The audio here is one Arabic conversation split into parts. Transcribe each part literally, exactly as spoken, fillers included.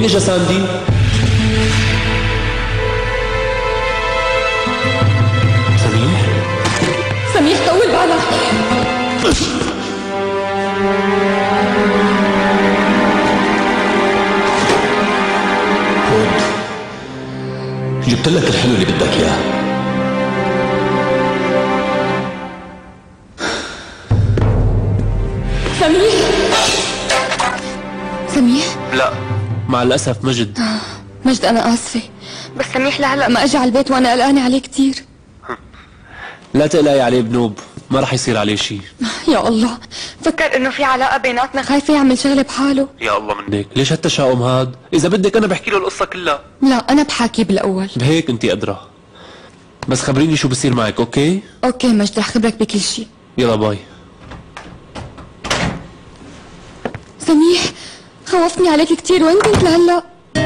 مين اجا ساندي؟ سميح؟ سميح طول بالك. خد، جبت لك الحلو اللي بدك اياه. سميح سميح؟ لا مع الاسف مجد. آه. مجد انا اسفه، بس سميح لهلا ما اجى على البيت وانا قلقانه عليه كثير. لا تقلقي عليه بنوب، ما رح يصير عليه شيء. يا الله، فكر انه في علاقه بيناتنا، خايفه يعمل شغله بحاله. يا الله منك، ليش هالتشاؤم هاد؟ اذا بدك انا بحكي له القصه كلها. لا انا بحاكي بالاول. بهيك انت ادرى، بس خبريني شو بصير معك. اوكي اوكي مجد، رح خبرك بكل شيء. يلا باي. سميح خوفتني عليك كثير، وين كنت لهلا؟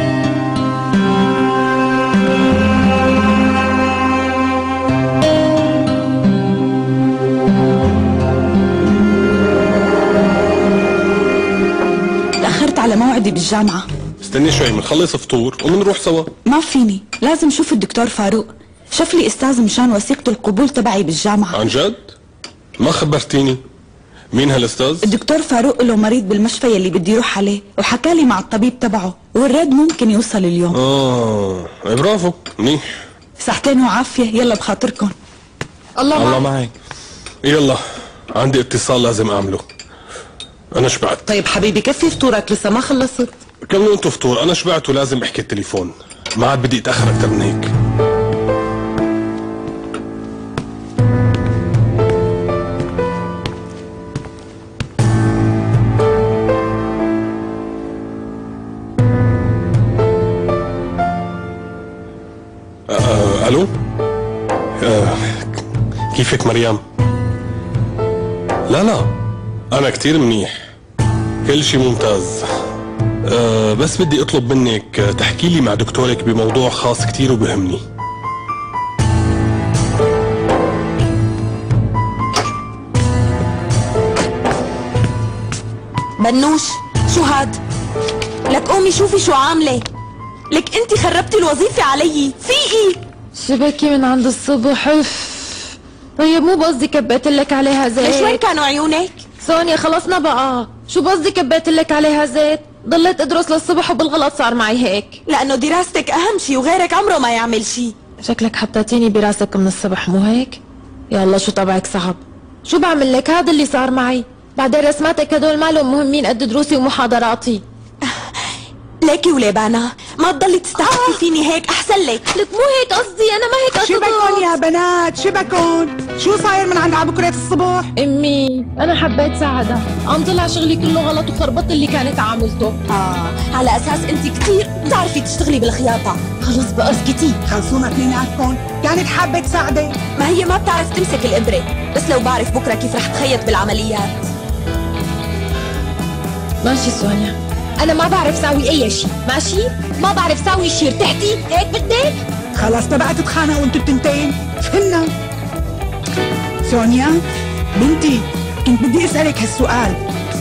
تأخرت على موعدي بالجامعة. استني شوي، منخلص فطور ومنروح سوا. ما فيني، لازم شوف الدكتور فاروق، شاف لي استاذ مشان وثيقة القبول تبعي بالجامعة. عن جد؟ ما خبرتيني. مين هالاستاذ؟ الدكتور فاروق له مريض بالمشفى يلي بدي اروح عليه، وحكى لي مع الطبيب تبعه، والرد ممكن يوصل اليوم. اه برافو، منيح. صحتين وعافية، يلا بخاطركم. الله معك. الله معك. يلا عندي اتصال لازم اعمله. انا شبعت. طيب حبيبي كفي فطورك، لسه ما خلصت. كملوا انتوا فطور، انا شبعت ولازم احكي التليفون، ما عاد بدي اتاخر اكثر من هيك. آه، الو. آه، كيفك مريم؟ لا لا انا كتير منيح، كل شي ممتاز. أه بس بدي اطلب منك تحكي لي مع دكتورك بموضوع خاص كتير وبهمني. بنوش شو هاد؟ لك قومي شوفي شو عاملة، لك انت خربتي الوظيفة علي، فيقي. شبكي من عند الصبح. اف طيب مو بقصدي كبيت لك عليها زيت. ليش وين كانوا عيونك؟ سونيا خلصنا بقى، شو بقصدي كبيت لك عليها زيت؟ ضليت ادرس للصبح وبالغلط صار معي هيك. لانه دراستك اهم شي وغيرك عمره ما يعمل شي. شكلك حطيتيني براسك من الصبح مو هيك؟ يا الله شو طبعك صعب. شو بعمل لك؟ هذا اللي صار معي. بعدين رسماتك هدول مالهم مهمين قد دروسي ومحاضراتي. ليكي وليبانا ما تضلي تستعطفي فيني هيك، احسن لك. لك مو هيك قصدي، انا ما هيك قصدي. شبكون يا بنات شبكون؟ شو صاير من عند عبكرة الصبح؟ امي انا حبيت ساعدها، عم طلع شغلي كله غلط وخربطت اللي كانت عاملته. اه على اساس انت كثير بتعرفي تشتغلي بالخياطة. خلص بقى اسكتي. خلصونا اثنيناتكم، كانت حابة تساعدك. ما هي ما بتعرف تمسك الابرة، بس لو بعرف بكره كيف رح تخيط بالعمليات. ماشي سونيا، أنا ما بعرف ساوي أي شيء، ماشي؟ ما بعرف ساوي شيء، ارتحتي؟ هيك بدك؟ خلص تبقى تتخانقوا انتوا التنتين، فهمنا. سونيا بنتي، كنت بدي اسألك هالسؤال.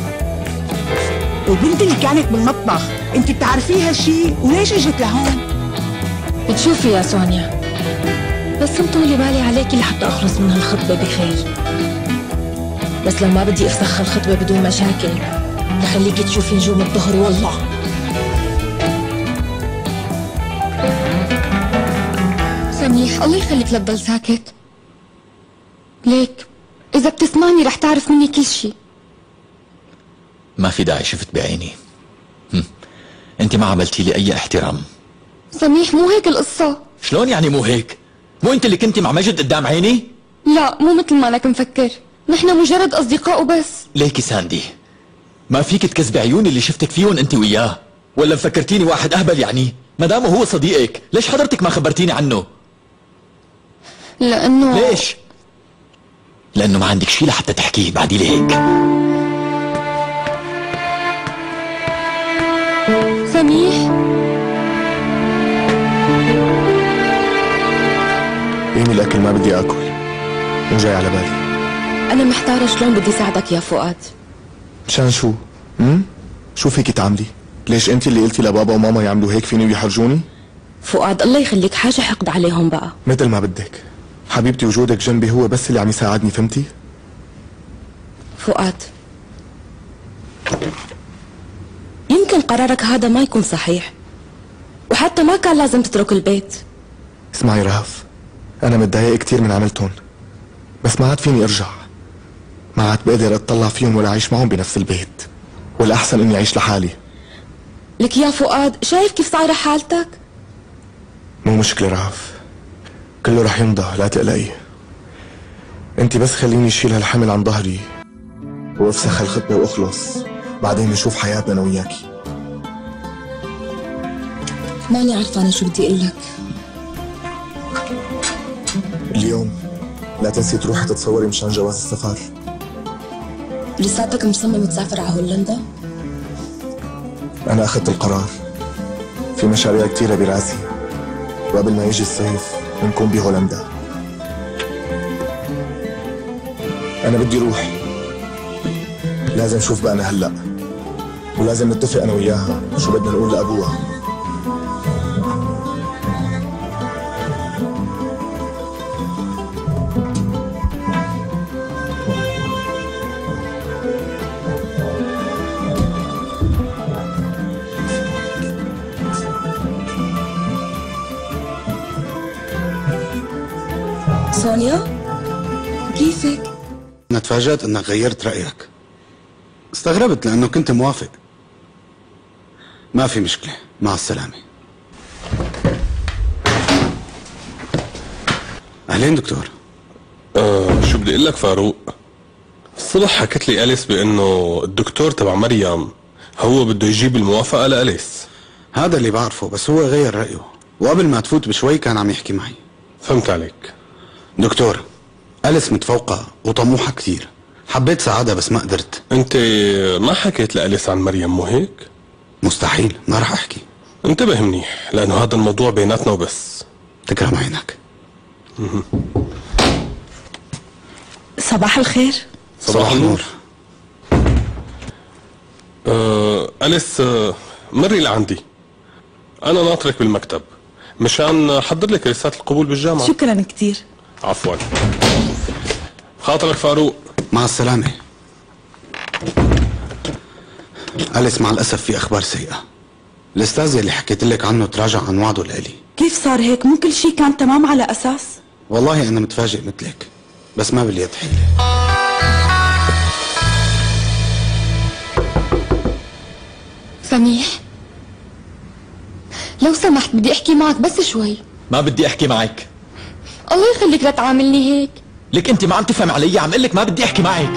البنت اللي كانت بالمطبخ، انت بتعرفيها هالشيء وليش اجت لهون؟ بتشوفي يا سونيا، بس مطولي بالي عليكي لحتى أخلص من هالخطبة بخير. بس لو ما بدي أفسخ هالخطبة بدون مشاكل لخليكي تشوفي نجوم الظهر والله. سميح الله يخليك لا تضل ساكت. ليك إذا بتسمعني رح تعرف مني كل شيء. ما في داعي، شفت بعيني. هم. انت ما عملتي لي اي احترام. سميح مو هيك القصة. شلون يعني مو هيك؟ مو انت اللي كنتي مع مجد قدام عيني؟ لا مو مثل ما انك مفكر، نحن مجرد اصدقاء وبس. ليكي ساندي، ما فيك تكذبي عيوني اللي شفتك فيهم انت وياه، ولا مفكرتيني واحد اهبل يعني؟ ما دامه هو صديقك، ليش حضرتك ما خبرتيني عنه؟ لانه ليش؟ لانه ما عندك شيء لحتى تحكيه بعدي لهيك. سميح قيمي الاكل، ما بدي اكل، مو جاي على بالي. انا محتارة شلون بدي ساعدك يا فؤاد. مشان شو؟ امم شو فيكي تعملي؟ ليش انت اللي قلتي لبابا وماما يعملوا هيك فيني ويحرجوني؟ فؤاد الله يخليك حاجة حقد عليهم بقى. مثل ما بدك حبيبتي، وجودك جنبي هو بس اللي عم يساعدني، فهمتي؟ فؤاد يمكن قرارك هذا ما يكون صحيح، وحتى ما كان لازم تترك البيت. اسمعي رهف، انا متضايق كتير من عملتهم، بس ما عاد فيني ارجع، ما عاد بقدر اتطلع فيهم ولا اعيش معهم بنفس البيت، والاحسن اني اعيش لحالي. لك يا فؤاد شايف كيف صايرة حالتك؟ مو مشكلة رهف، كله رح يمضى، لا تقلقي. انت بس خليني اشيل هالحمل عن ظهري وافسخ هالخطبة واخلص، بعدين نشوف حياتنا انا وياكي. ماني عرفانة شو بدي اقول لك. اليوم لا تنسي تروحي تتصوري مشان جواز السفر. لساتك مصمم تسافر على هولندا؟ انا اخذت القرار، في مشاريع كتيرة براسي، وقبل ما يجي الصيف بنكون بهولندا. انا بدي روح، لازم شوف بقى انا هلا، ولازم نتفق انا وياها شو بدنا نقول لابوها. سونيا كيفك؟ أنا تفاجأت إنك غيرت رأيك. استغربت لأنه كنت موافق. ما في مشكلة، مع السلامة. أهلين دكتور. آه شو بدي أقول لك فاروق؟ الصبح حكت لي أليس بأنه الدكتور تبع مريم هو بده يجيب الموافقة لأليس. هذا اللي بعرفه، بس هو غير رأيه، وقبل ما تفوت بشوي كان عم يحكي معي. فهمت عليك. دكتور، أليس متفوقة وطموحة كتير، حبيت ساعدها بس ما قدرت. انت ما حكيت لأليس عن مريم مو هيك؟ مستحيل، ما رح احكي. انتبه منيح لأنه هذا الموضوع بيناتنا وبس. تكرم عينك. صباح الخير. صباح النور. آه أليس، آه مري لعندي، أنا ناطرك بالمكتب مشان أحضر لك رسالة القبول بالجامعة. شكرا كتير. عفوا. خاطرك فاروق. مع السلامة. أليس مع الأسف في أخبار سيئة. الأستاذ اللي حكيت لك عنه تراجع عن وعده لإلي. كيف صار هيك؟ مو كل شيء كان تمام على أساس؟ والله أنا متفاجئ مثلك، بس ما باليد حيلة. سميح لو سمحت بدي احكي معك بس شوي. ما بدي احكي معك. الله يخليك لا تعاملني هيك. لك انت ما عم تفهم علي، عم قلك ما بدي احكي معك.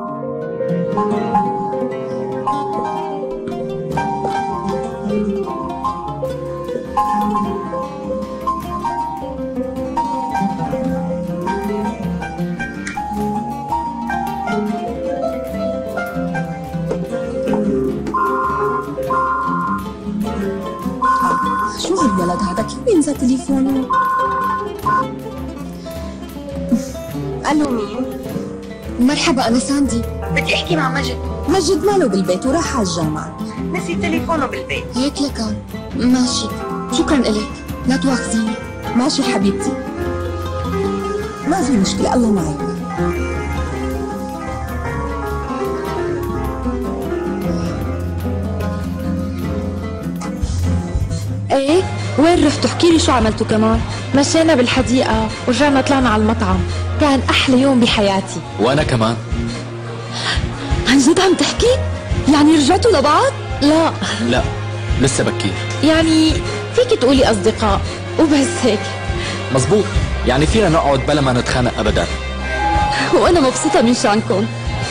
شو هالولد هذا؟ كيف بينسى تليفونه؟ الو مين؟ مرحبا انا ساندي. بدي احكي مع مجد. مجد ماله بالبيت وراح على الجامعة، نسي تليفونه بالبيت. هيك لكان ماشي، شكرا إلك، لا تواخذيني. ماشي حبيبتي، ما في مشكلة، الله معك. ايه وين رحتوا؟ احكي لي شو عملتوا كمان. مشينا بالحديقة ورجعنا طلعنا على المطعم، كان أحلى يوم بحياتي. وانا كمان. عن جد عم تحكي؟ يعني رجعتوا لبعض؟ لا لا لسه بكير. يعني فيك تقولي أصدقاء وبس هيك. مزبوط، يعني فينا نقعد بلا ما نتخانق ابدا. وانا مبسوطة من شانكم.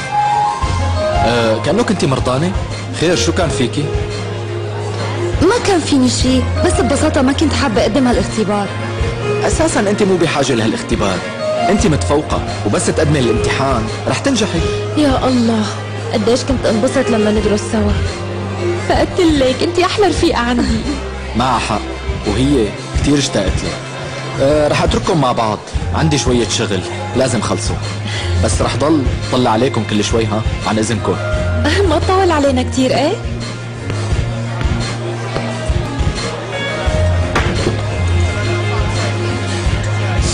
أه كأنه كنتي مرضانة؟ خير شو كان فيكي؟ ما كان فيني شيء، بس ببساطة ما كنت حابة أقدم هالإختبار. اساسا انت مو بحاجة لهالاختبار، انت متفوقة وبس تقدمي الامتحان رح تنجحي. يا الله قديش كنت انبسط لما ندرس سوا. فقلت لك انت احلى رفيقة عندي. معها حق، وهي كتير اشتقت لي. أه رح اترككم مع بعض، عندي شوية شغل لازم خلصه، بس رح ضل طلع عليكم كل شوي. ها عن اذنكم. ما تطول علينا كتير. ايه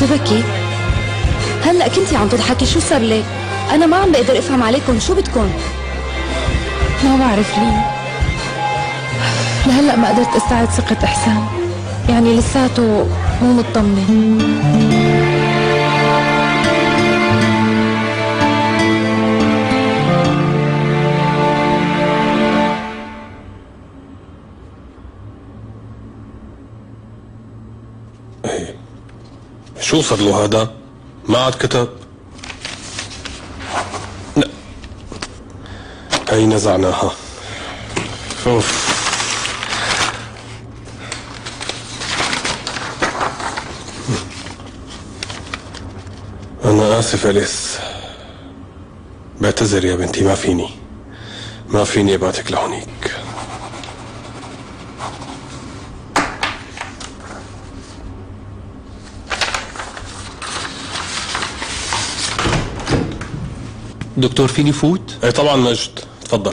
شبكي هلا كنتي عم تضحكي، شو صار لك؟ انا ما عم بقدر افهم عليكم، شو بدكم؟ ما بعرف ليه لهلا ما قدرت استعيد ثقة إحسان، يعني لساته مو مطمن. ايه شو صار له هذا؟ ما عاد كتب؟ لا هي نزعناها. اوف أنا آسف أليس، بعتذر يا بنتي، ما فيني ما فيني أبعتك لهونيك. دكتور فيني فوت؟ اي طبعا مجد، تفضل.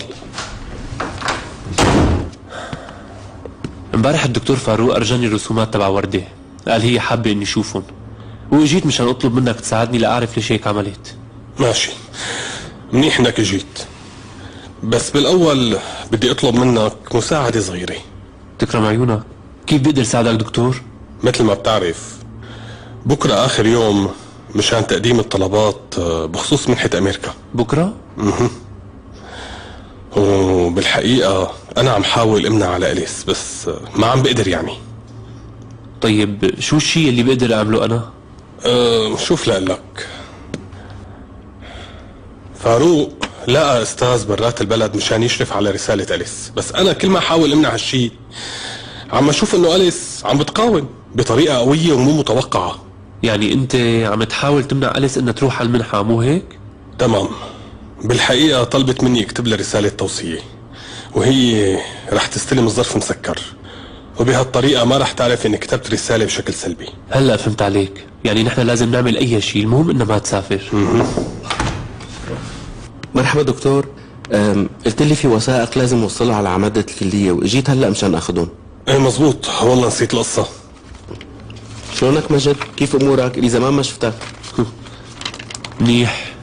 امبارح الدكتور فاروق أرجاني الرسومات تبع وردة، قال هي حابة إني أشوفهم، واجيت مشان اطلب منك تساعدني لاعرف ليش هيك عملت. ماشي، منيح انك اجيت، بس بالاول بدي اطلب منك مساعدة صغيرة. تكرم عيونك، كيف بقدر ساعدك دكتور؟ مثل ما بتعرف بكرة اخر يوم مشان تقديم الطلبات بخصوص منحة امريكا. بكرة؟ اها وبالحقيقة انا عم حاول امنع على اليس بس ما عم بقدر يعني. طيب شو الشيء اللي بقدر اعمله انا؟ أه شوف لقلك، فاروق لقى استاذ برات البلد مشان يشرف على رسالة أليس، بس انا كل ما احاول امنع هالشي عم اشوف انه أليس عم بتقاوم بطريقة قوية ومو متوقعة. يعني انت عم تحاول تمنع أليس انها تروح على المنحة مو هيك؟ تمام، بالحقيقة طلبت مني اكتب لها رسالة توصية، وهي رح تستلم الظرف مسكر، وبهالطريقة ما رح تعرف اني كتبت رسالة بشكل سلبي. هلا فهمت عليك، يعني نحن لازم نعمل اي شيء، المهم انها ما تسافر. مرحبا دكتور، قلت لي في وثائق لازم اوصلها على عمادة الكلية واجيت هلا مشان اخذهم. ايه مزبوط، والله نسيت القصة. شلونك مجد؟ كيف امورك؟ لي زمان ما شفتك. منيح.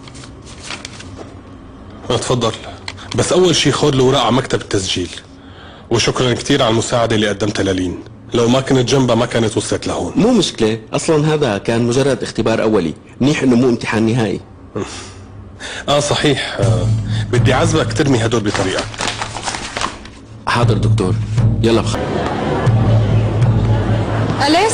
تفضل، بس اول شيء خذ الاوراق على مكتب التسجيل، وشكرا كثير على المساعدة اللي قدمتها للين، لو ما كنت جنبها ما كانت وصلت لهون. مو مشكلة، اصلا هذا كان مجرد اختبار اولي، منيح انه مو امتحان نهائي. اه صحيح، آه. بدي عزبك ترمي هدول بطريقة. حاضر دكتور، يلا بخير. أليس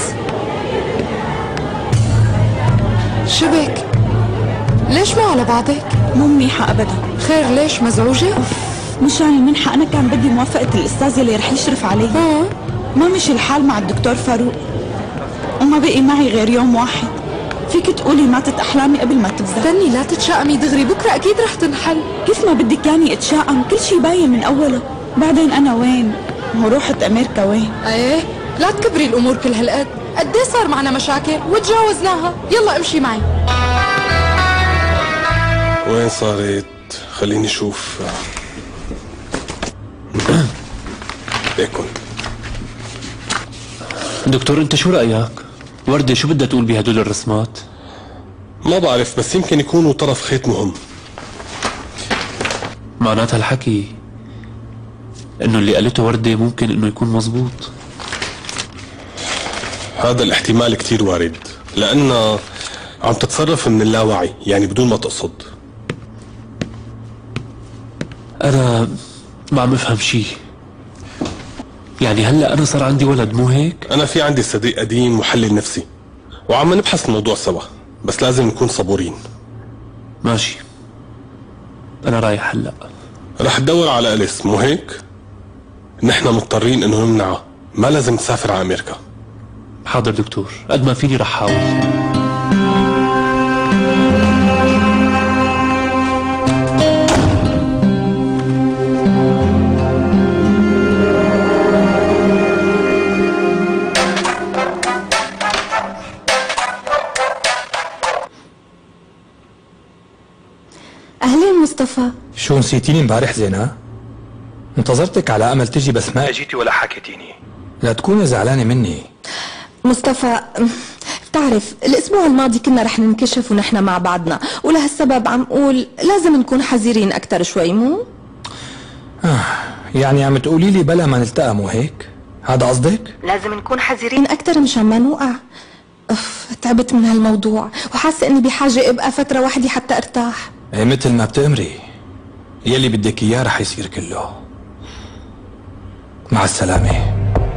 شو بك؟ ليش مو على بعضك؟ مو منيحة أبدا. خير ليش مزعوجة؟ مشان المنحة أنا كان بدي موافقة الأستاذ اللي رح يشرف علي. اه ما مشي الحال مع الدكتور فاروق، وما بقي معي غير يوم واحد. فيك تقولي ماتت أحلامي قبل ما تبدأ. استني لا تتشائمي دغري، بكرة أكيد رح تنحل. كيف ما بدك يعني أتشائم؟ كل شي باين من أوله. بعدين أنا وين؟ هو روحت أمريكا وين؟ ايه لا تكبري الأمور كل هالقد، قد ايه صار معنا مشاكل وتجاوزناها، يلا امشي معي. وين صارت؟ خليني اشوف. بيكون دكتور انت شو رأيك؟ وردة شو بدها تقول بهدول الرسمات؟ ما بعرف، بس يمكن يكونوا طرف خيط مهم. معناتها الحكي انه اللي قالته وردة ممكن انه يكون مزبوط. هذا الاحتمال كتير وارد، لأنها عم تتصرف من اللاوعي، يعني بدون ما تقصد. أنا ما عم افهم شيء، يعني هلا أنا صار عندي ولد مو هيك؟ أنا في عندي صديق قديم محلل نفسي، وعم نبحث الموضوع سوا، بس لازم نكون صبورين. ماشي، أنا رايح هلا. رح تدور على أليس مو هيك؟ نحن مضطرين إنه نمنعها، ما لازم تسافر على أمريكا. حاضر دكتور، قد ما فيني رح حاول. أهلين مصطفى. شو نسيتيني امبارح زينة؟ انتظرتك على أمل تجي بس ما اجيتي ولا حكيتيني. لا تكوني زعلانة مني. مصطفى بتعرف الاسبوع الماضي كنا رح ننكشف ونحن مع بعضنا، ولهالسبب عم قول لازم نكون حذرين اكثر شوي، مو؟ آه. يعني عم تقولي لي بلا ما نلتقى، مو هيك؟ هذا قصدك؟ لازم نكون حذرين اكثر مشان ما نوقع. اف تعبت من هالموضوع وحاسه اني بحاجه ابقى فتره وحدي حتى ارتاح. ايه مثل ما بتأمري، يلي بدك اياه رح يصير كله. مع السلامه.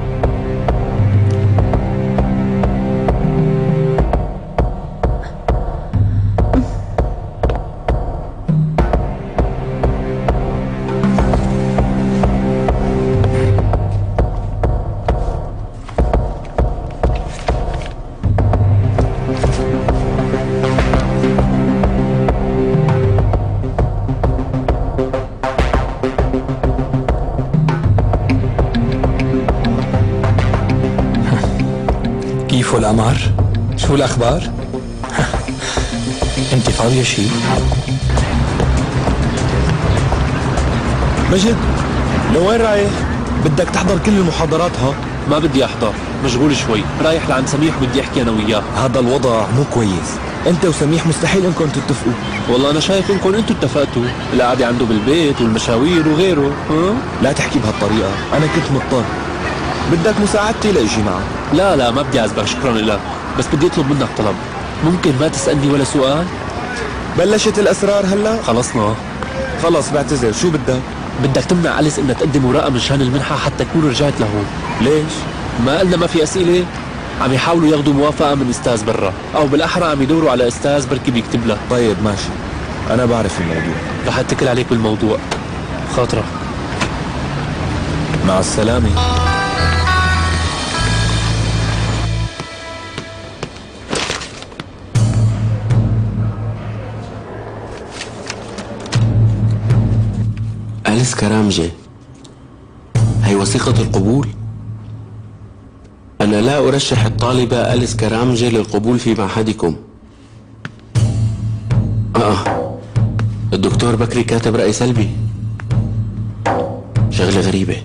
كيفو القمر؟ شو الأخبار؟ أنت فاضية شي؟ مجد لوين رايح؟ بدك تحضر كل المحاضرات ها؟ ما بدي احضر، مشغول شوي، رايح لعند سميح بدي احكي انا وياه. هذا الوضع مو كويس، انت وسميح مستحيل انكم تتفقوا. والله انا شايف انكم انتوا اتفقتوا، القعده عنده بالبيت والمشاوير وغيره. ها؟ لا تحكي بهالطريقة، انا كنت مضطر. بدك مساعدتي لأجي معك؟ لا لا ما بدي اعذبك، شكرا لك، بس بدي اطلب منك طلب. ممكن ما تسألني ولا سؤال؟ بلشت الأسرار هلا؟ خلصنا. خلص بعتذر، شو بدك؟ بدك تمنع أليس انها تقدم ورقة من شان المنحة حتى تكون رجعت لهون. ليش؟ ما قلنا ما في أسئلة؟ عم يحاولوا ياخذوا موافقة من أستاذ برا، أو بالأحرى عم يدوروا على أستاذ بركي بيكتب لها. طيب ماشي، أنا بعرف الموضوع. رح أتكل عليك بالموضوع. خاطرك. مع السلامة. أليس كرامجي، هي وثيقة القبول؟ أنا لا أرشح الطالبة أليس كرامجي للقبول في معهدكم. آه الدكتور بكري كاتب رأي سلبي. شغلة غريبة.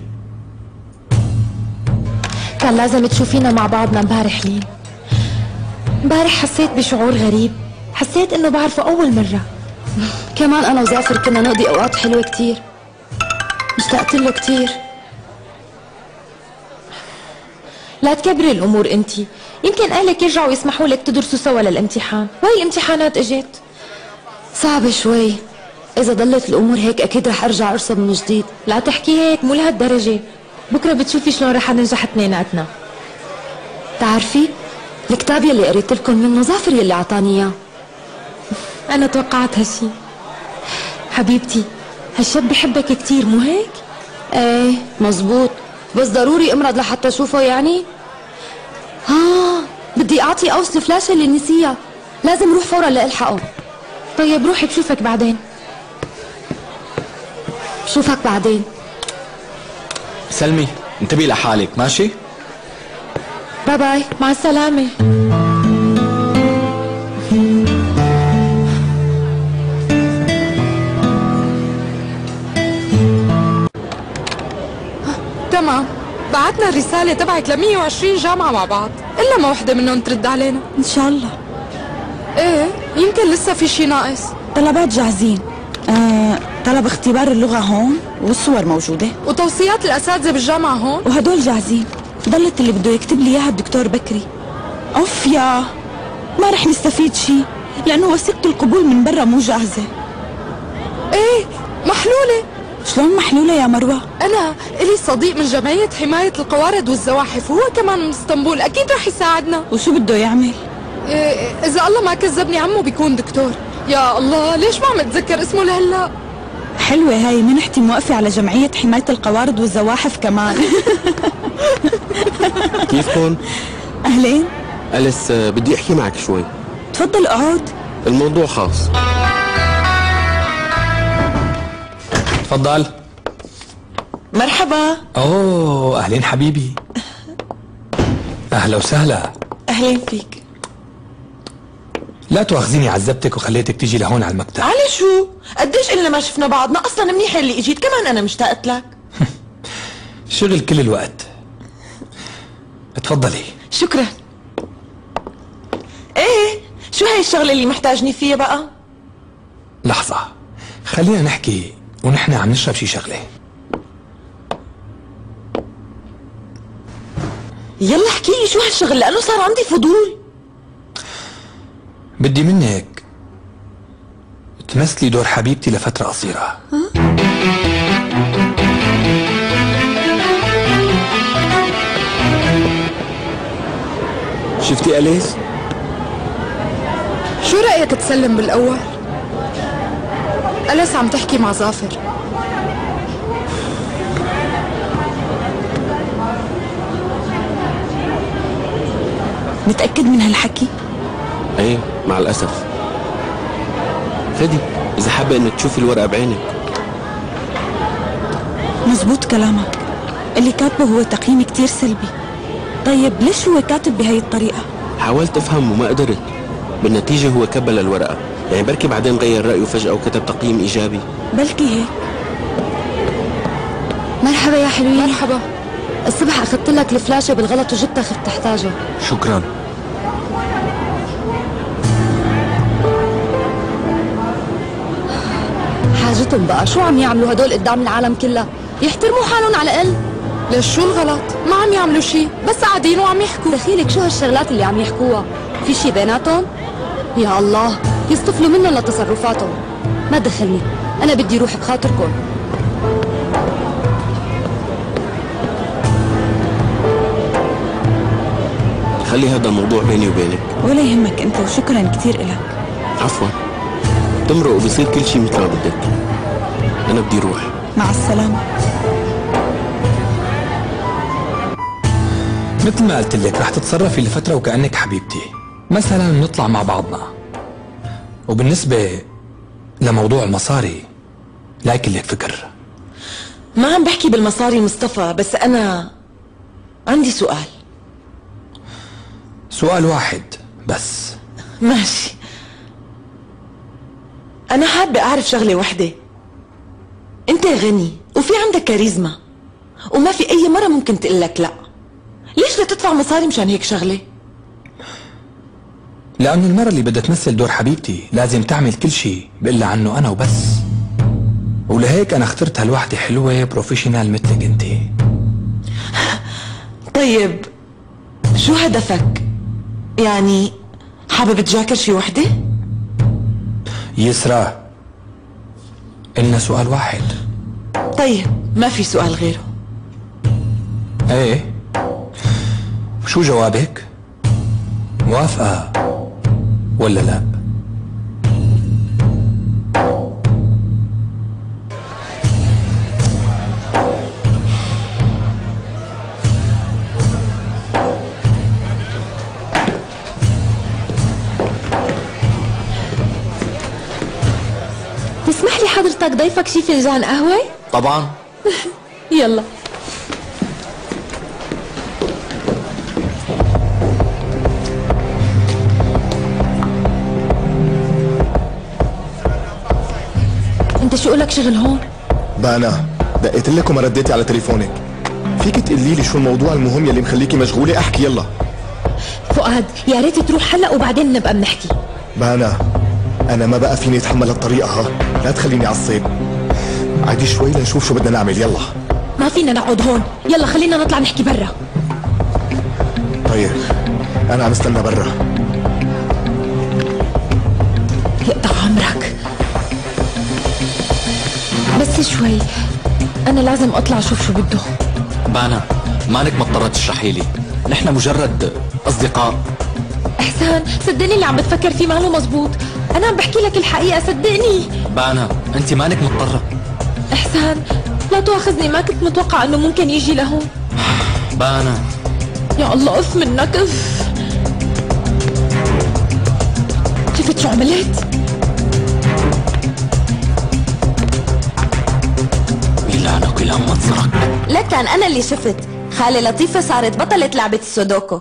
كان لازم تشوفينا مع بعضنا امبارح لين. امبارح حسيت بشعور غريب، حسيت انه بعرفه أول مرة. كمان أنا وزافر كنا نقضي أوقات حلوة كتير، اشتقت له كتير. لا تكبري الأمور انتي، يمكن أهلك يرجعوا يسمحوا لك تدرسوا سوا للامتحان، وهي الامتحانات اجت. صعب شوي، إذا ضلت الأمور هيك أكيد رح أرجع أرسب من جديد. لا تحكي هيك، مو لهالدرجة، بكرة بتشوفي شلون رح ننجح اثنيناتنا. تعرفي الكتاب يلي قريت لكم منه ظافر يلي أعطاني إياه. أنا توقعت هالشي. حبيبتي هالشاب بحبك كتير، مو هيك؟ ايه مزبوط، بس ضروري امرض لحتى اشوفه يعني؟ ها بدي اعطي اوس الفلاشة اللي نسيها، لازم روح فورا لالحقه. طيب روحي بشوفك بعدين. بشوفك بعدين. سلمي انتبهي لحالك، ماشي؟ باي باي، مع السلامة. تمام، بعتنا الرسالة تبعك ل مية وعشرين جامعة مع بعض، إلا ما وحدة منهم ترد علينا. إن شاء الله. إيه يمكن لسه في شي ناقص. طلبات جاهزين. آه، طلب اختبار اللغة هون والصور موجودة، وتوصيات الأساتذة بالجامعة هون، وهدول جاهزين. ضلت اللي بده يكتب لي إياها الدكتور بكري. أوف يا ما رح نستفيد شي لأنه وثيقة القبول من برا مو جاهزة. إيه محلولة. شلون محلولة يا مروة؟ أنا إلي صديق من جمعية حماية القوارض والزواحف، وهو كمان من اسطنبول، أكيد رح يساعدنا. وشو بده يعمل؟ إيه إذا الله ما كذبني عمه بيكون دكتور. يا الله ليش ما عم اتذكر اسمه لهلا؟ حلوة هاي، منحتي موقفة على جمعية حماية القوارض والزواحف كمان. كيفكن؟ أهلين. أليس بدي أحكي معك شوي. تفضل اقعد. الموضوع خاص. تفضل. مرحبا. اوه اهلين حبيبي. اهلا وسهلا. اهلين فيك. لا تواخذيني عذبتك وخليتك تيجي لهون على المكتب. على شو؟ قديش إلنا ما شفنا بعضنا؟ أصلا منيح اللي اجيت، كمان أنا مشتاقت لك. شغل كل الوقت. تفضلي. شكرا. هاي الشغلة اللي محتاجني فيها بقى؟ لحظة، خلينا نحكي ونحن عم نشرب شي شغلة. يلا احكي لي شو هالشغل لأنه صار عندي فضول. بدي منك تمثلي دور حبيبتي لفترة قصيرة. شفتي أليس؟ شو رأيك تسلم بالأول؟ أليس عم تحكي مع ظافر. متأكد من هالحكي؟ ايه مع الأسف. خدي إذا حابة إنك تشوفي الورقة بعينك. مزبوط كلامك، اللي كاتبه هو تقييم كتير سلبي. طيب ليش هو كاتب بهاي الطريقة؟ حاولت أفهم وما قدرت. بالنتيجة هو كبل الورقة، يعني بركي بعدين غير رأيه فجأة وكتب تقييم إيجابي. بلكي هيك. مرحبا يا حلوين. مرحبا. الصبح أخذت لك الفلاشة بالغلط وجبتها خفت تحتاجها. شكرا. حاجتهم بقى شو عم يعملوا هدول قدام العالم كلها؟ يحترموا حالهم على الأقل. ليش شو الغلط؟ ما عم يعملوا شي، بس قاعدين وعم يحكوا. دخيلك شو هالشغلات اللي عم يحكوها؟ في شي بيناتهم؟ يا الله يصطفلوا منهم لتصرفاتهم. ما دخلني، أنا بدي روح بخاطركم. خلي هذا الموضوع بيني وبينك. ولا يهمك أنت، وشكرا كتير إلك. عفوا. تمرق وبصير كل شيء مثل ما بدك. أنا بدي روح. مع السلامة. مثل ما قلت لك رح تتصرفي لفترة وكأنك حبيبتي، مثلا نطلع مع بعضنا. وبالنسبة لموضوع المصاري لا يكن لك فكر. ما عم بحكي بالمصاري مصطفى، بس أنا عندي سؤال. سؤال واحد بس. ماشي. أنا حابة أعرف شغلة وحدة. أنت غني وفي عندك كاريزما وما في أي مرة ممكن تقلك لأ. ليش بدها تدفع مصاري مشان هيك شغلة؟ لأنه المرة اللي بدها تمثل دور حبيبتي لازم تعمل كل شيء بقلها عنه أنا وبس. ولهيك أنا اخترت هالوحدة حلوة بروفيشنال مثلك أنت. طيب شو هدفك؟ يعني حابب تجاكر شي وحدة؟ يسرا إلنا سؤال واحد. طيب ما في سؤال غيره. ايه شو جوابك؟ موافقة ولا لا؟ تسمح لي حضرتك ضيفك شي فنجان قهوة؟ طبعا. يلا. انت شو لك شغل هون؟ بقى انا دقيت لك وما رديتي على تليفونك. فيك تقولي لي شو الموضوع المهم يلي مخليكي مشغوله؟ احكي يلا. فؤاد يا ريت تروح هلا وبعدين نبقى بنحكي. بقى انا انا ما بقى فيني اتحمل الطريقه ها، لا تخليني عصب. عادي شوي لنشوف شو بدنا نعمل. يلا. ما فينا نقعد هون، يلا خلينا نطلع نحكي برا. طيب انا عم استنى برا. يقطع عمرك. بس شوي، أنا لازم أطلع أشوف شو بده. بانا مانك مضطرة تشرحي لي، نحن مجرد أصدقاء. إحسان صدقني اللي عم بتفكر فيه ماله مزبوط، أنا عم بحكي لك الحقيقة صدقني. بانا أنت مانك مضطرة. إحسان لا تواخذني، ما كنت متوقع إنه ممكن يجي لهون. بانا يا الله اف منك اف. شفت شو عملت؟ يلعنك يلعن منظرك. لكن أنا اللي شفت خالة لطيفة صارت بطلة لعبة السودوكو.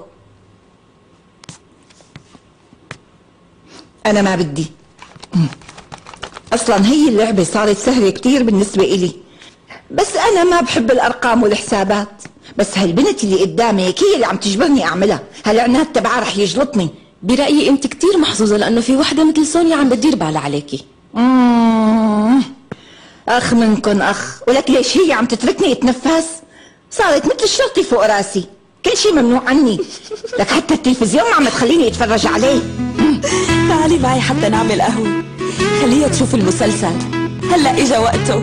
أنا ما بدي أصلا، هي اللعبة صارت سهلة كتير بالنسبة إلي، بس أنا ما بحب الأرقام والحسابات. بس هالبنت اللي قدامي هي اللي عم تجبرني أعملها، هالعناد تبعها رح يجلطني. برأيي انت كتير محظوظة لانه في وحدة مثل سونيا عم بتدير بالها عليكي. مم. اخ منكن اخ، ولك ليش هي عم تتركني اتنفس؟ صارت مثل الشرطي فوق راسي، كل شيء ممنوع عني، لك حتى التلفزيون ما عم تخليني اتفرج عليه. تعالي معي حتى نعمل قهوة، خليها تشوف المسلسل، هلا اجا وقته.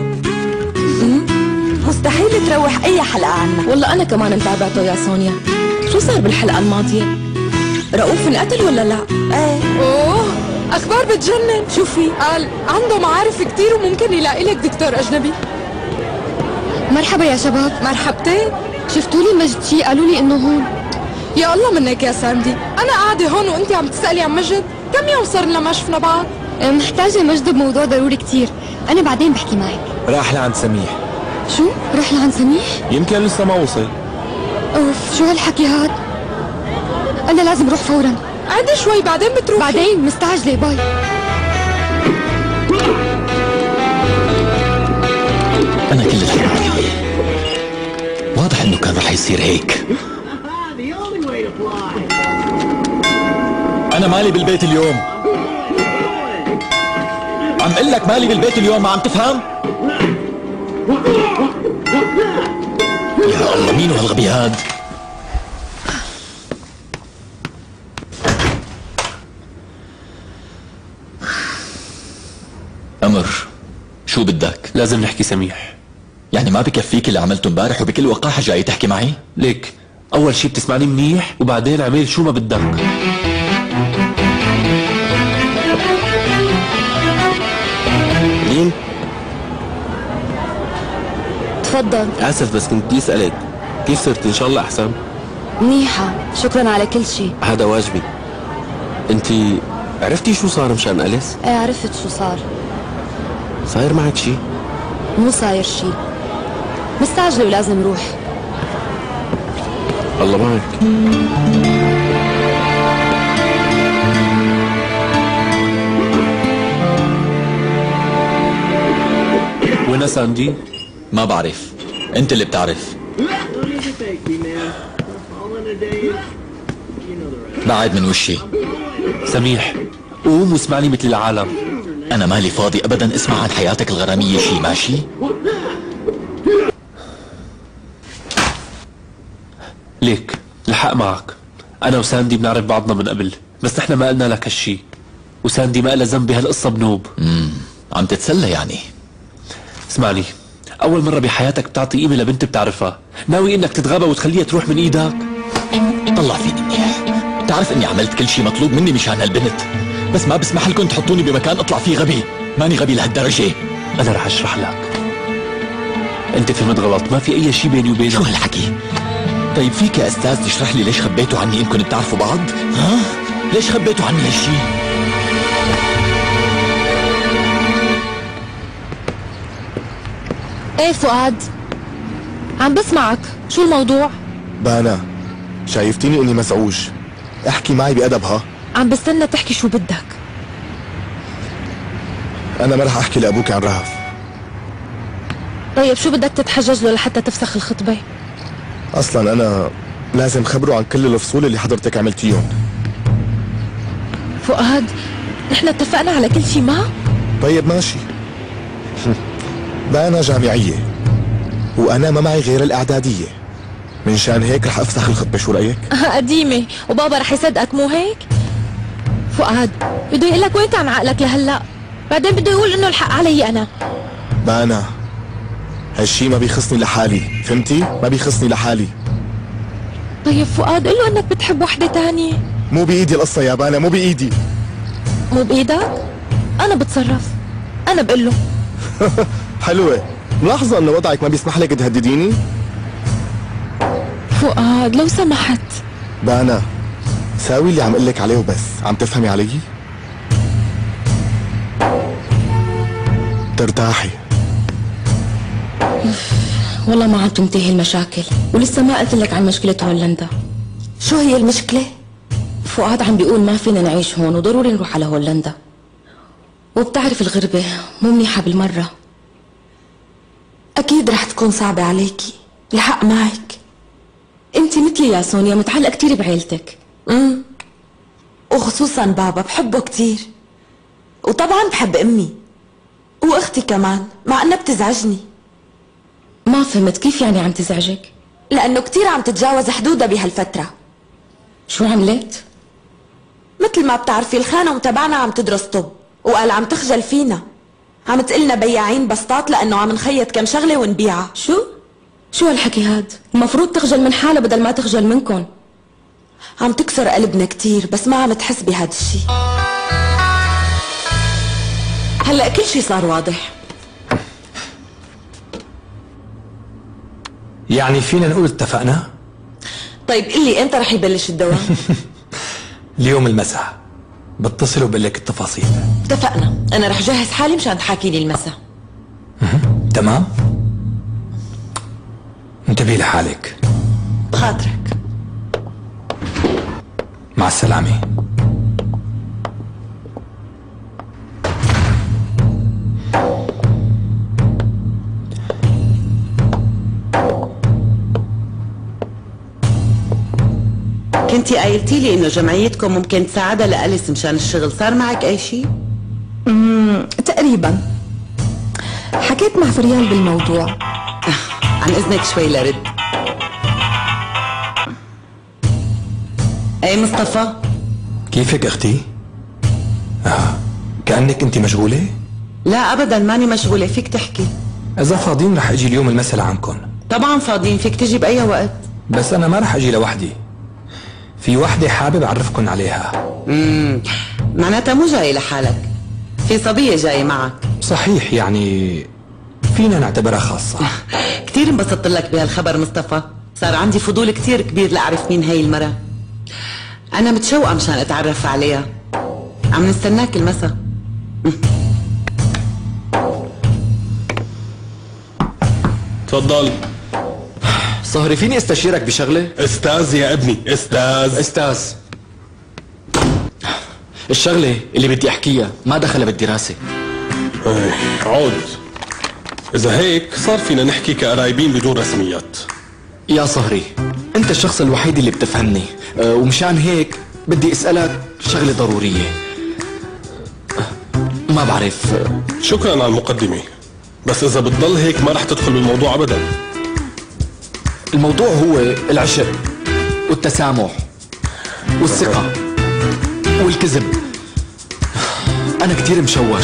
مستحيل تروح اي حلقة عنها. والله انا كمان متابعته يا سونيا. شو صار بالحلقة الماضية؟ رؤوف انقتل ولا لا؟ ايه. اوه اخبار بتجنن. شوفي قال عنده معارف كتير وممكن يلاقي لك دكتور اجنبي. مرحبا يا شباب. مرحبتين. شفتوا لي مجد شي؟ قالوا لي انه هون. يا الله منك يا ساندي، انا قاعده هون وانت عم تسالي عن مجد؟ كم يوم صار لنا ما شفنا بعض؟ محتاجه مجد بموضوع ضروري كتير، انا بعدين بحكي معك. راح لعند سميح. شو؟ راح لعند سميح؟ يمكن لسه ما وصل. اوف شو هالحكي هاد؟ انا لازم اروح فورا. قعدي شوي بعدين بتروحي. بعدين مستعجله. باي. انا كل الحكي واضح انه كان رح يصير هيك. انا مالي بالبيت اليوم، عم قل لك مالي بالبيت اليوم، ما عم تفهم؟ يا الله مين هالغبي هاد؟ أمر شو بدك؟ لازم نحكي سميح. يعني ما بكفيك اللي عملته امبارح وبكل وقاحة جاي تحكي معي؟ ليك أول شي بتسمعني منيح وبعدين عمل شو ما بدك. مين؟ تفضل. آسف بس كنت بدي أسألك كيف صرت؟ إن شاء الله أحسن؟ منيحة شكرا على كل شيء. هذا واجبي. أنت عرفتي شو صار مشان أليس؟ ايه عرفت شو صار. صاير معك شي؟ مو صاير شي، مستعجلة ولازم روح. الله معك. وين ساندي؟ ما بعرف، انت اللي بتعرف. بعد من وشي. سميح قوم واسمعني مثل العالم. انا مالي فاضي ابدا اسمع عن حياتك الغرامية شي، ماشي؟ ليك الحق معك، انا وساندي بنعرف بعضنا من قبل، بس نحن ما قلنا لك هالشي، وساندي ما لها ذنب بهالقصة بنوب. امم عم تتسلى يعني؟ اسمعني، اول مرة بحياتك بتعطي قيمة لبنت بتعرفها، ناوي انك تتغابى وتخليها تروح من ايدك؟ طلع فيني منيح، بتعرف اني عملت كل شي مطلوب مني مشان هالبنت، بس ما بسمح لكم تحطوني بمكان اطلع فيه غبي، ماني غبي لهالدرجة. انا رح اشرح لك. انت فهمت غلط، ما في اي شي بيني وبينك. شو هالحكي؟ طيب فيك يا استاذ تشرح لي ليش خبيتوا عني انكم بتعرفوا بعض؟ ها؟ ليش خبيتوا عني هالشي؟ ايه فؤاد عم بسمعك، شو الموضوع؟ بانا شايفتيني اني مزعوج، احكي معي بأدب. ها عم بستنى تحكي شو بدك. انا ما رح احكي لابوك عن رهف. طيب شو بدك تتحجج له لحتى تفسخ الخطبة؟ اصلا انا لازم خبره عن كل الفصول اللي حضرتك عملتيهم. فؤاد نحن اتفقنا على كل شي ما؟ طيب ماشي. بانا جامعية وانا ما معي غير الاعدادية، من شان هيك رح افسخ الخطبة. شو رأيك؟ قديمة وبابا رح يصدقك مو هيك؟ فؤاد بده يقول لك وين عن عقلك لهلا؟ بعدين بده يقول انه الحق علي انا. بانا هالشي ما بيخصني لحالي، فهمتي؟ ما بيخصني لحالي. طيب فؤاد قل له انك بتحب وحدة تانية. مو بإيدي القصة يا بانا، مو بإيدي. مو بإيدك؟ أنا بتصرف، أنا بقول له. حلوة، ملاحظة إنه وضعك ما بيسمح لك تهدديني؟ فؤاد لو سمحت. بانا ساوي اللي عم قلك عليه وبس، عم تفهمي علي؟ ترتاحي. والله ما عم تنتهي المشاكل، ولسه ما قلت لك عن مشكلة هولندا. شو هي المشكلة؟ فؤاد عم بيقول ما فينا نعيش هون وضروري نروح على هولندا، وبتعرف الغربة مو منيحة بالمرة. أكيد رح تكون صعبة عليكي، الحق معك. انت مثلي يا سونيا متعلقة كتير بعيلتك. امم وخصوصا بابا بحبه كتير، وطبعا بحب امي واختي كمان مع انها بتزعجني. ما فهمت، كيف يعني عم تزعجك؟ لانه كتير عم تتجاوز حدودها بهالفترة. شو عملت؟ مثل ما بتعرفي الخانم تبعنا عم تدرس طب، وقال عم تخجل فينا، عم تقلنا بياعين بسطات لانه عم نخيط كم شغلة ونبيعها. شو؟ شو هالحكي هاد؟ المفروض تخجل من حالها بدل ما تخجل منكن. عم تكسر قلبنا كتير بس ما عم تحس بهذا الشي. هلا كل شي صار واضح. يعني فينا نقول اتفقنا؟ طيب قلي امتى رح يبلش الدوام؟ اليوم المساء بتصل وبقول لك التفاصيل. اتفقنا، انا رح جهز حالي مشان تحاكي لي المساء. تمام؟ انتبهي لحالك. بخاطرك. مع السلامة. كنتي قايلتي لي انه جمعيتكم ممكن تساعدها لأليس مشان الشغل، صار معك اي شيء؟ امم تقريبا حكيت مع فريال بالموضوع. عن اذنك شوي لرد. اي مصطفى، كيفك اختي؟ آه. كأنك انت مشغولة؟ لا ابدا ماني مشغولة، فيك تحكي. اذا فاضيين رح اجي اليوم المساء لعنكن. طبعا فاضيين، فيك تجي باي وقت. بس انا ما رح اجي لوحدي، في وحدة حابب اعرفكن عليها. امم معناتها مو جاي لحالك، في صبية جاي معك. صحيح، يعني فينا نعتبرها خاصة. كتير انبسطت لك بهالخبر مصطفى، صار عندي فضول كتير كبير لاعرف مين هي المرة. انا متشوقة مشان اتعرف عليها. عم نستناك المسا. تفضل. صهري فيني استشيرك بشغلة؟ استاذ يا ابني، استاذ. استاذ، الشغلة اللي بدي احكيها ما دخلها بالدراسة. ايه عود، اذا هيك صار فينا نحكي كقرايبين بدون رسميات. يا صهري انت الشخص الوحيد اللي بتفهمني، أه ومشان هيك بدي اسألك شغلة ضرورية. أه ما بعرف. شكرا على المقدمة، بس اذا بتضل هيك ما رح تدخل بالموضوع ابدا. الموضوع هو العشق والتسامح والثقة والكذب. أنا كتير مشوش.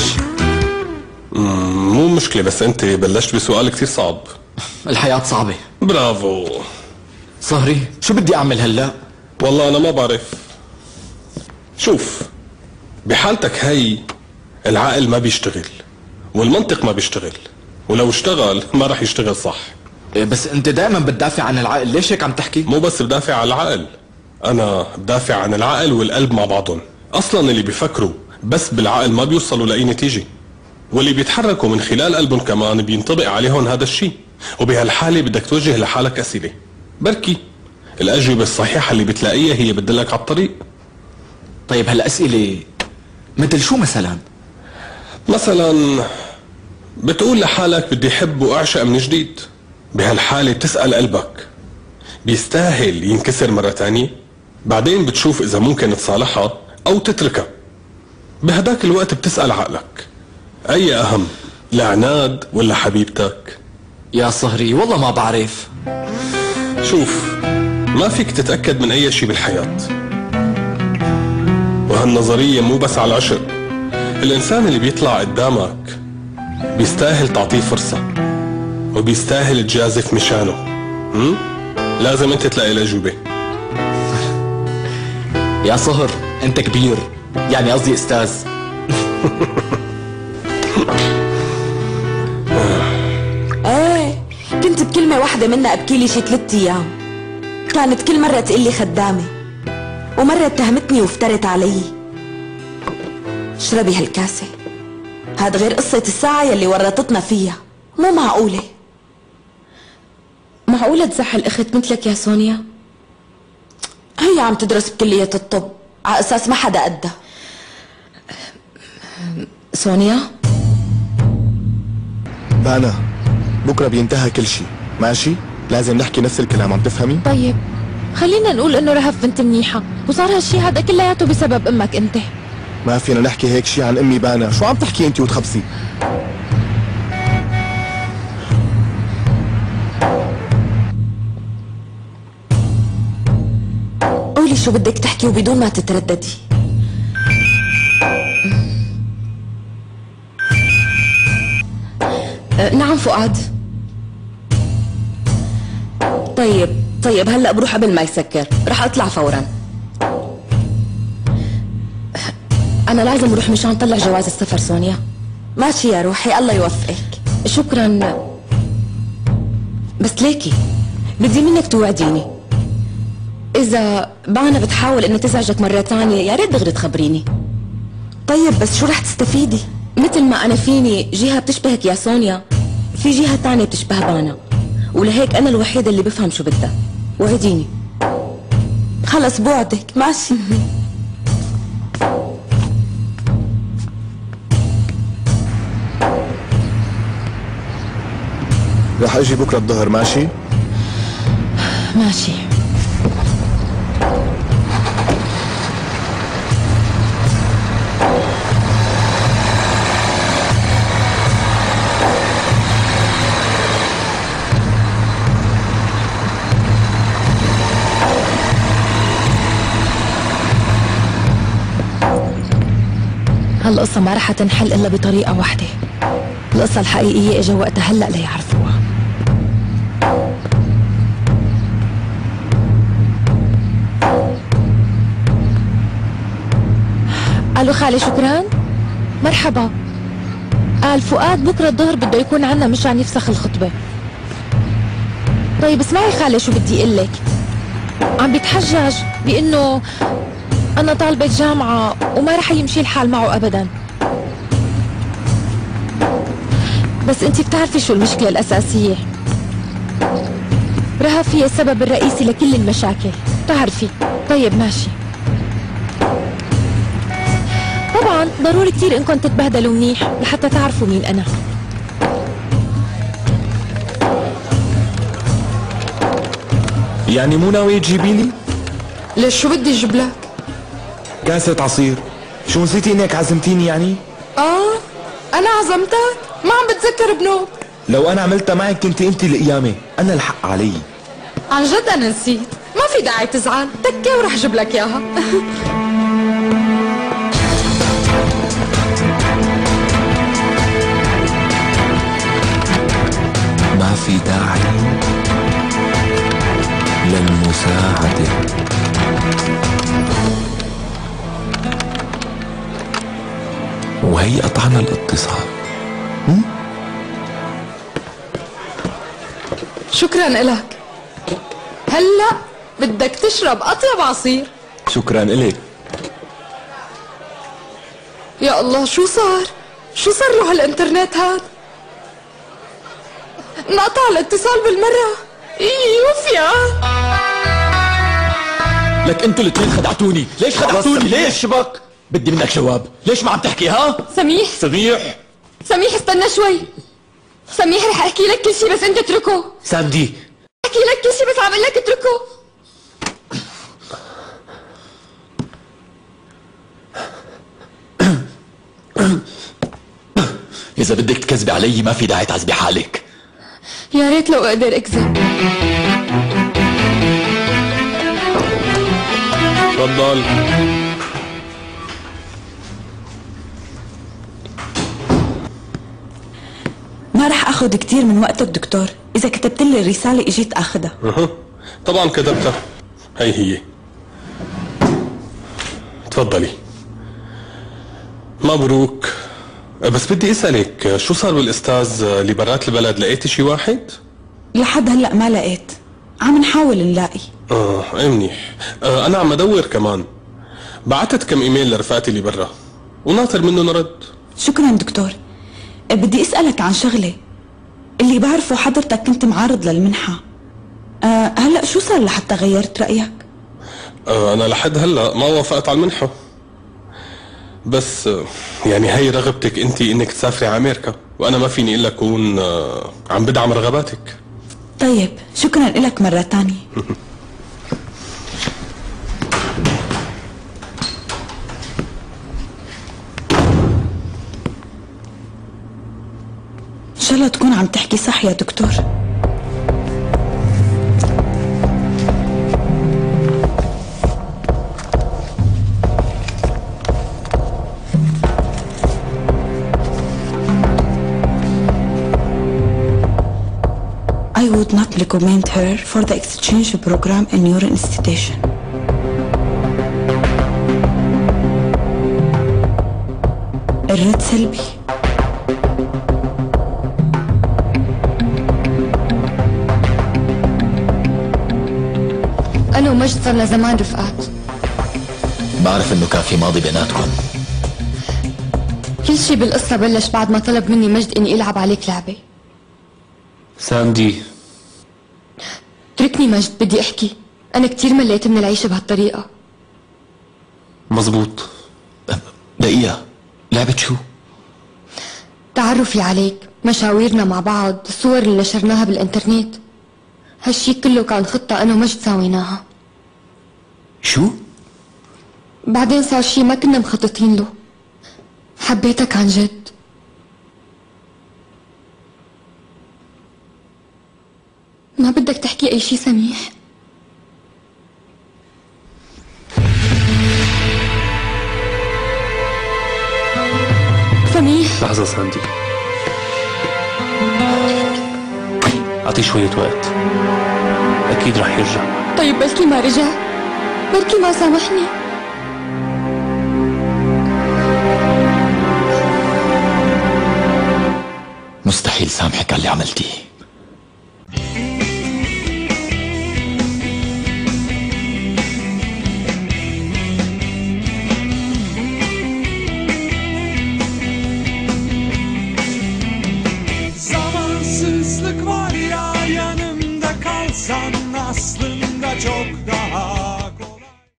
مو مشكلة، بس أنت بلشت بسؤال كتير صعب. الحياة صعبة. برافو صهري، شو بدي أعمل هلأ؟ والله أنا ما بعرف. شوف، بحالتك هي العقل ما بيشتغل والمنطق ما بيشتغل، ولو اشتغل ما رح يشتغل صح. بس انت دائما بتدافع عن العقل، ليش هيك عم تحكي؟ مو بس بدافع عن العقل، انا بدافع عن العقل والقلب مع بعضهم. اصلا اللي بيفكروا بس بالعقل ما بيوصلوا لاي نتيجة، واللي بيتحركوا من خلال قلبهم كمان بينطبق عليهم هذا الشيء. وبهالحالة بدك توجه لحالك اسئلة، بركي الاجوبة الصحيحة اللي بتلاقيها هي بتدلك على الطريق. طيب هالاسئلة مثل شو مثلا؟ مثلا بتقول لحالك بدي احب واعشق من جديد. بهالحالة بتسأل قلبك بيستاهل ينكسر مرة تانية؟ بعدين بتشوف إذا ممكن تصالحها أو تتركها. بهداك الوقت بتسأل عقلك أي أهم، لعناد ولا حبيبتك؟ يا صهري والله ما بعرف. شوف، ما فيك تتأكد من أي شيء بالحياة، وهالنظرية مو بس على العشق. الإنسان اللي بيطلع قدامك بيستاهل تعطيه فرصة وبيستاهل تجازف مشانه. هم؟ لازم انت تلاقي الأجوبة. يا صهر انت كبير، يعني قصدي استاذ. ايه، كنت بكلمة واحدة منها ابكي لي شي ثلاث ايام. كانت كل مرة تقول لي خدامة، ومرة اتهمتني وافترت علي. اشربي هالكاسة، هاد غير قصة الساعة يلي ورطتنا فيها. مو معقولة. معقولة تزعل اخت مثلك يا سونيا؟ هي عم تدرس بكلية الطب على اساس ما حدا قدها. سونيا، بقنا بكره بينتهى كل شيء، ماشي؟ لازم نحكي نفس الكلام، عم تفهمي؟ طيب خلينا نقول انه رهف بنت منيحة، وصار هالشي هذا كلياته بسبب امك انت. ما فينا نحكي هيك شي عن امي بانا، شو عم تحكي انت وتخبصي؟ قولي شو بدك تحكي وبدون ما تترددي. أه نعم فؤاد. طيب طيب هلا بروح قبل ما يسكر، رح اطلع فورا. انا لازم اروح مشان طلع جواز السفر سونيا. ماشي يا روحي، الله يوفقك. شكرا، بس ليكي بدي منك توعديني اذا بانا بتحاول انها تزعجك مرة تانية يا ريت دغري تخبريني. طيب بس شو رح تستفيدي؟ مثل ما انا فيني جهة بتشبهك يا سونيا، في جهة تانية بتشبه بانا، ولهيك انا الوحيدة اللي بفهم شو بدها. وعديني. خلص بوعدك. ماشي. رح اجي بكره الظهر. ماشي؟ ماشي. هالقصة ما رح تنحل إلا بطريقة واحدة. القصة الحقيقية إجا وقتها هلأ ليعرفوها. ألو خالي شكرا. مرحبا. قال فؤاد بكرة الظهر بده يكون عنا مشان يفسخ الخطبة. طيب اسمعي خالي شو بدي قلك، عم بيتحجج بإنه أنا طالبة جامعة وما رح يمشي الحال معه أبدا. بس انتي بتعرفي شو المشكلة الأساسية؟ رهف هي السبب الرئيسي لكل المشاكل، بتعرفي. طيب ماشي. طبعا ضروري كتير انكم تتبهدلوا منيح لحتى تعرفوا مين أنا. يعني مو ناوية تجيبي لي؟ ليش شو بدي اجيب لك؟ كاسة عصير. شو نسيتي انك عزمتيني يعني؟ اه انا عزمتك؟ ما عم بتذكر بنوب. لو انا عملتها معك كنت انت القيامة، انا الحق علي. عن جد انا نسيت، ما في داعي تزعل، تكي ورح اجيب لك اياها. ما في داعي للمساعدة. وهي قطعنا الاتصال. شكرا إلك. هلا بدك تشرب أطيب عصير. شكرا إلك. يا الله شو صار؟ شو صار له هالإنترنت هاد؟ انقطع الاتصال بالمرة. يوف يا لك انتوا الاثنين خدعتوني. ليش خدعتوني؟ ليش شبك؟ بدي منك جواب. ليش ما عم تحكي؟ ها سميح سميح سميح استنى شوي. سميح رح احكي لك كل شيء بس انت اتركه. ساندي احكي لك كل شيء بس عم اقول لك اتركه. اذا بدك تكذبي علي ما في داعي تعذبي حالك. يا ريت لو اقدر اكذب. تفضل. ما رح اخذ كثير من وقتك دكتور، اذا كتبت لي الرساله اجيت اخذها. اها طبعا كتبتها، هي هي. تفضلي. مبروك. بس بدي اسالك شو صار بالاستاذ اللي برات البلد؟ لقيتي شي واحد؟ لحد هلا ما لقيت، عم نحاول نلاقي. اه اي منيح. آه انا عم ادور كمان، بعتت كم ايميل لرفقاتي اللي برا وناطر منهم رد. شكرا دكتور. بدي اسالك عن شغله، اللي بعرفه حضرتك كنت معارض للمنحه، أه هلا شو صار لحتى غيرت رايك؟ آه انا لحد هلا ما وافقت على المنحه، بس آه يعني هي رغبتك انت انك تسافري على امريكا، وانا ما فيني الا اكون آه عم بدعم رغباتك. طيب شكرا لك مره ثانيه. شاء الله تكون عم تحكي صح يا دكتور. I would not recommend her for the exchange program in your institution. الرد سلبي. أنا ومجد صرنا زمان رفقات. بعرف إنه كان في ماضي بيناتكم. كل شي بالقصة بلش بعد ما طلب مني مجد إني ألعب عليك لعبة. ساندي اتركني مجد، بدي أحكي. أنا كتير مليت من العيشة بهالطريقة. مزبوط. دقيقة، لعبة شو؟ تعرفي عليك، مشاويرنا مع بعض، الصور اللي نشرناها بالإنترنت. هالشي كله كان خطة أنا ومجد ساويناها. شو؟ بعدين صار شي ما كنا مخططين له. حبيتك عن جد. ما بدك تحكي أي شي سميح؟ سميح لحظة ساندي، أعطيه شوية وقت، أكيد رح يرجع. طيب بلكي ما رجع، بلكي ما سامحني. مستحيل سامحك على اللي عملتيه.